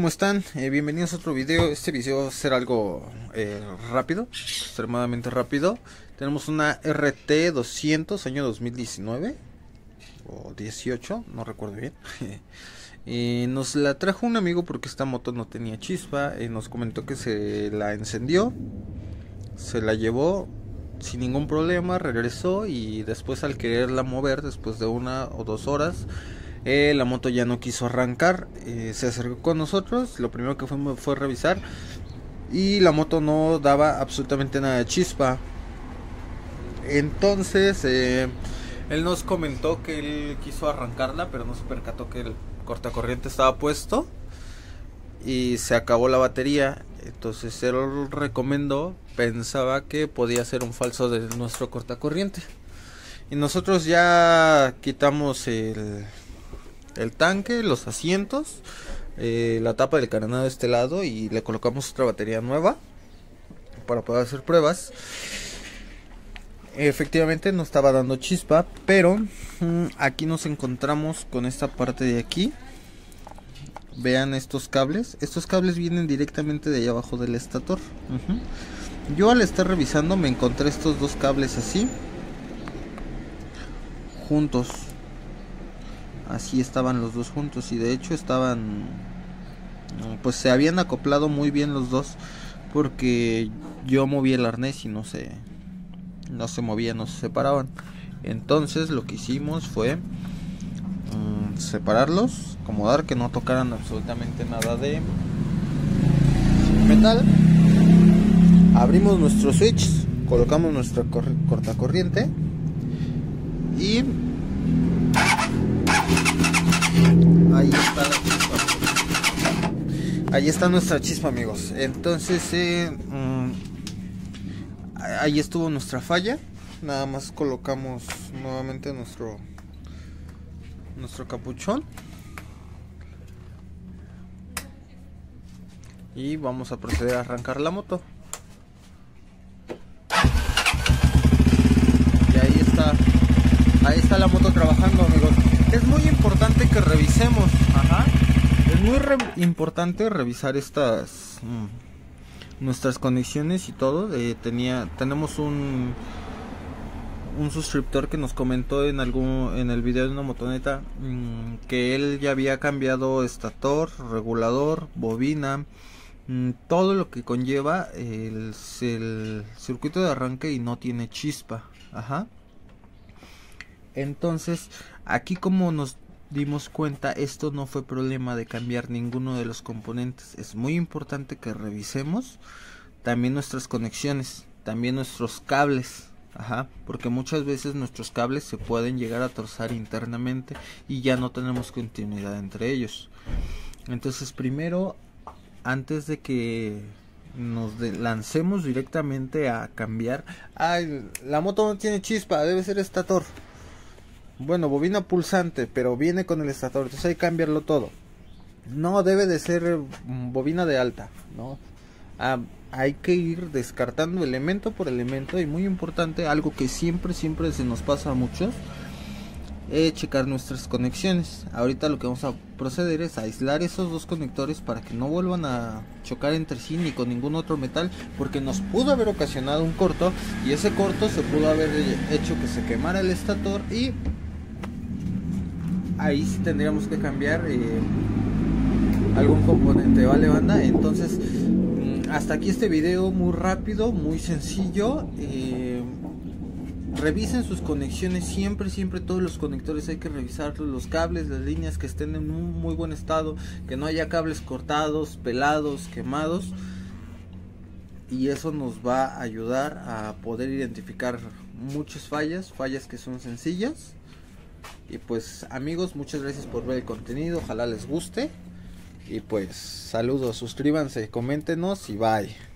¿cómo están? Bienvenidos a otro video. Este video va a ser algo rápido, extremadamente rápido. Tenemos una RT 200 año 2019 o 18, no recuerdo bien. Nos la trajo un amigo porque esta moto no tenía chispa. Nos comentó que se la encendió, se la llevó sin ningún problema, regresó y después al quererla mover, después de 1 o 2 horas, la moto ya no quiso arrancar. Se acercó con nosotros, lo primero que fue revisar y la moto no daba absolutamente nada de chispa. Entonces él nos comentó que él quiso arrancarla, pero no se percató que el cortacorriente estaba puesto y se acabó la batería. Entonces él recomendó, pensaba que podía ser un falso de nuestro cortacorriente, y nosotros ya quitamos el tanque, los asientos, la tapa del carenado de este lado, y le colocamos otra batería nueva para poder hacer pruebas. Efectivamente no estaba dando chispa, pero aquí nos encontramos con esta parte de aquí. Vean estos cables vienen directamente de allá abajo del estator. Yo al estar revisando me encontré estos dos cables así juntos. Así estaban los dos juntos, y de hecho estaban, pues se habían acoplado muy bien los dos, porque yo moví el arnés y no se movían, no se separaban. Entonces lo que hicimos fue separarlos, acomodar que no tocaran absolutamente nada de metal. Abrimos nuestro switch, colocamos nuestro cortacorriente y ahí está la chispa. Ahí está nuestra chispa, amigos. Entonces ahí estuvo nuestra falla. Nada más colocamos nuevamente nuestro capuchón y vamos a proceder a arrancar la moto. Y ahí está la moto trabajando, amigos. Es muy importante que revisemos. Es muy importante revisar estas nuestras conexiones y todo. Tenemos un suscriptor que nos comentó en el video de una motoneta que él ya había cambiado estator, regulador, bobina, todo lo que conlleva el circuito de arranque, y no tiene chispa. Entonces aquí, como nos dimos cuenta, esto no fue problema de cambiar ninguno de los componentes. Es muy importante que revisemos también nuestras conexiones, también nuestros cables. Porque muchas veces nuestros cables se pueden llegar a trozar internamente y ya no tenemos continuidad entre ellos. Entonces primero, antes de que nos lancemos directamente a cambiar, la moto no tiene chispa, debe ser estator. Bueno, bobina pulsante, pero viene con el estator, entonces hay que cambiarlo todo. No, debe de ser bobina de alta, ¿no? Hay que ir descartando elemento por elemento. Y muy importante, algo que siempre se nos pasa a muchos, checar nuestras conexiones. Ahorita lo que vamos a proceder es a aislar esos dos conectores para que no vuelvan a chocar entre sí ni con ningún otro metal, porque nos pudo haber ocasionado un corto, y ese corto se pudo haber hecho que se quemara el estator, y ahí sí tendríamos que cambiar algún componente, ¿vale, banda? Entonces hasta aquí este video muy rápido, muy sencillo. Revisen sus conexiones, siempre todos los conectores hay que revisarlos, los cables, las líneas, que estén en un muy buen estado, que no haya cables cortados, pelados, quemados, y eso nos va a ayudar a poder identificar muchas fallas que son sencillas. Y pues, amigos, muchas gracias por ver el contenido, ojalá les guste. Y pues saludos, suscríbanse, coméntenos y bye.